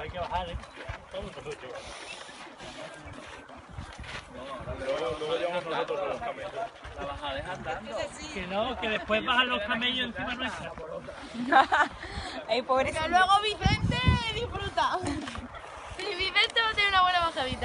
hay que bajar, ¿eh? Todo nosotros. Luego llevamos nosotros los camellos. La bajada es andando. Que no, que después bajan los camellos encima nuestra. Ay, pobrecito. Que luego Vicente disfruta. Y Vicente va a tener una buena bajadita.